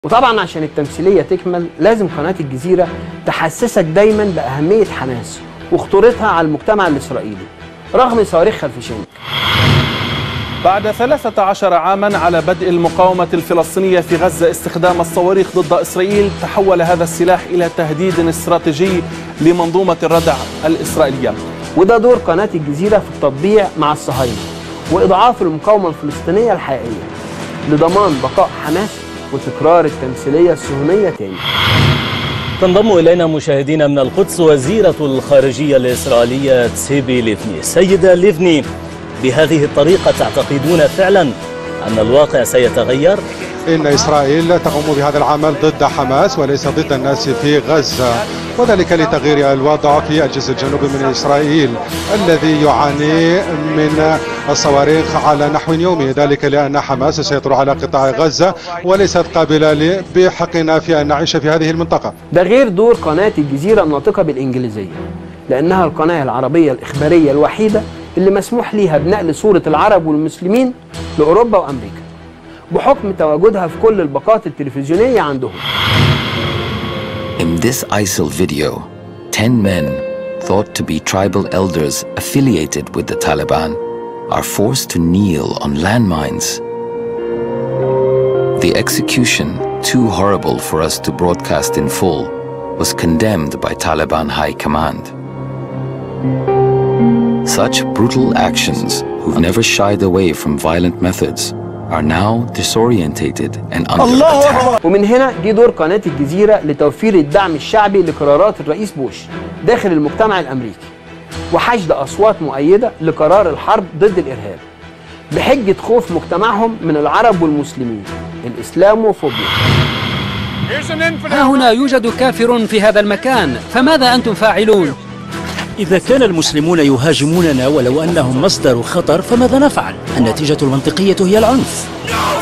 وطبعا عشان التمثيلية تكمل لازم قناة الجزيرة تحسسك دايما بأهمية حماس وخطورتها على المجتمع الإسرائيلي رغم صواريخ خلفشانك. بعد 13 عاما على بدء المقاومة الفلسطينية في غزة استخدام الصواريخ ضد إسرائيل، تحول هذا السلاح إلى تهديد استراتيجي لمنظومة الردع الإسرائيلية. وده دور قناة الجزيرة في التطبيع مع الصهاينة وإضعاف المقاومة الفلسطينية الحقيقية لضمان بقاء حماس وتكرار التمثيلية الصهيونية تاني. تنضم إلينا مشاهدينا من القدس وزيرة الخارجية الإسرائيلية تسيبي ليفني. سيدة ليفني، بهذه الطريقة تعتقدون فعلا أن الواقع سيتغير؟ إن إسرائيل تقوم بهذا العمل ضد حماس وليس ضد الناس في غزة، وذلك لتغيير الوضع في الجزء الجنوبي من إسرائيل الذي يعاني من الصواريخ على نحو يومي، ذلك لأن حماس تسيطر على قطاع غزة وليست قابلة بحقنا في أن نعيش في هذه المنطقة. ده غير دور قناة الجزيرة الناطقة بالإنجليزية، لأنها القناة العربية الإخبارية الوحيدة اللي مسموح ليها بنقل صورة العرب والمسلمين لأوروبا وأمريكا بحكم تواجدها في كل الباقات التلفزيونية عندهم. In this ISIL video, 10 men thought to be tribal elders affiliated with the Taliban are forced to kneel on landmines. The execution, too horrible for us to broadcast in full, was condemned by Taliban High Command. Such brutal actions, who've never shied away from violent methods, are now disorientated and under attack. ومن هنا جه دور قناة الجزيرة لتوفير الدعم الشعبي لقرارات الرئيس بوش داخل المجتمع الأمريكي وحشد أصوات مؤيدة لقرار الحرب ضد الإرهاب بحجة خوف مجتمعهم من العرب والمسلمين، الإسلاموفوبيا. ها هنا يوجد كافر في هذا المكان، فماذا أنتم فاعلون؟ إذا كان المسلمون يهاجموننا ولو أنهم مصدر خطر فماذا نفعل؟ النتيجة المنطقية هي العنف.